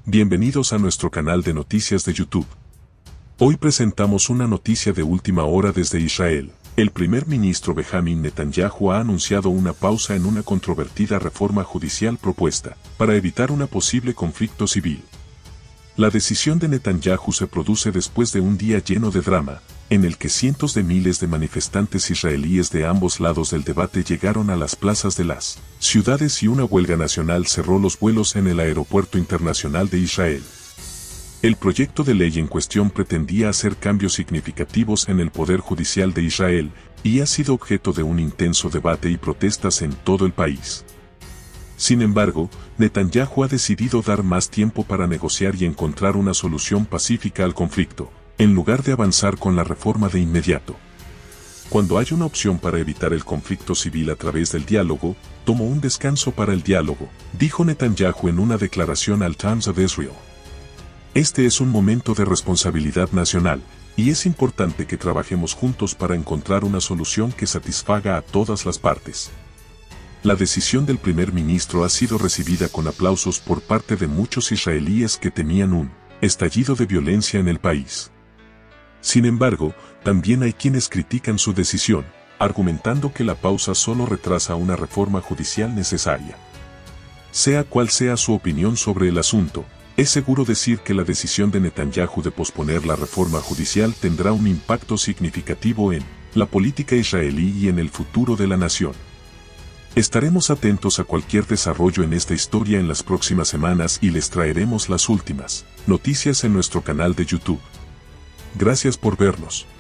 Bienvenidos a nuestro canal de noticias de YouTube. Hoy presentamos una noticia de última hora desde Israel. El primer ministro Benjamin Netanyahu ha anunciado una pausa en una controvertida reforma judicial propuesta, para evitar un posible conflicto civil. La decisión de Netanyahu se produce después de un día lleno de drama, en el que cientos de miles de manifestantes israelíes de ambos lados del debate llegaron a las plazas de las ciudades y una huelga nacional cerró los vuelos en el aeropuerto internacional de Israel. El proyecto de ley en cuestión pretendía hacer cambios significativos en el poder judicial de Israel, y ha sido objeto de un intenso debate y protestas en todo el país. Sin embargo, Netanyahu ha decidido dar más tiempo para negociar y encontrar una solución pacífica al conflicto, en lugar de avanzar con la reforma de inmediato. Cuando hay una opción para evitar el conflicto civil a través del diálogo, tomo un descanso para el diálogo, dijo Netanyahu en una declaración al Times of Israel. Este es un momento de responsabilidad nacional, y es importante que trabajemos juntos para encontrar una solución que satisfaga a todas las partes. La decisión del primer ministro ha sido recibida con aplausos por parte de muchos israelíes que temían un estallido de violencia en el país. Sin embargo, también hay quienes critican su decisión, argumentando que la pausa solo retrasa una reforma judicial necesaria. Sea cual sea su opinión sobre el asunto, es seguro decir que la decisión de Netanyahu de posponer la reforma judicial tendrá un impacto significativo en la política israelí y en el futuro de la nación. Estaremos atentos a cualquier desarrollo en esta historia en las próximas semanas y les traeremos las últimas noticias en nuestro canal de YouTube. Gracias por vernos.